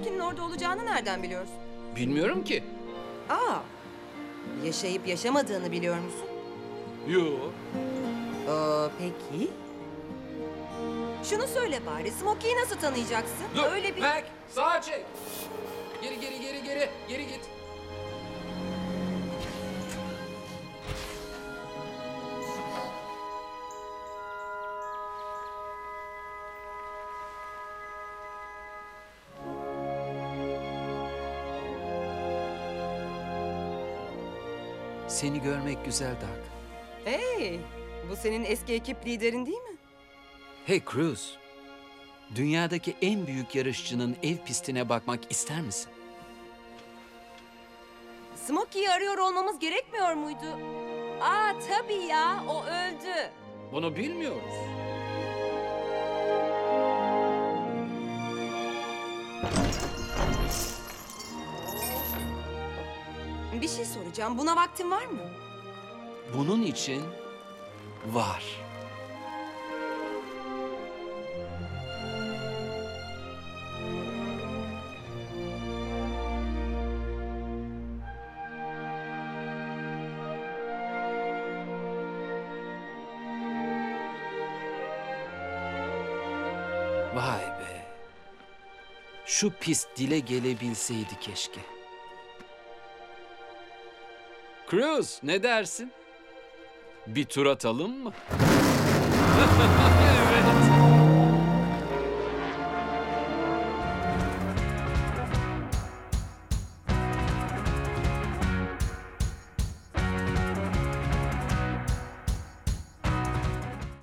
Smokey'nin orada olacağını nereden biliyorsun? Bilmiyorum ki. Aa, yaşayıp yaşamadığını biliyor musun? Yo. Peki. Şunu söyle bari, Smokey'i nasıl tanıyacaksın? Dur. Öyle bir... Mac, sağa çek. Geri git. Seni görmek güzel Doug. Hey, bu senin eski ekip liderin değil mi? Hey Cruz, dünyadaki en büyük yarışçının ev pistine bakmak ister misin? Smokey'i arıyor olmamız gerekmiyor muydu? Aa tabii ya, o öldü. Bunu bilmiyoruz. Bir şey soracağım, buna vaktin var mı? Bunun için var. Vay be. Şu pist dile gelebilseydi keşke. Cruz, ne dersin? Bir tur atalım mı?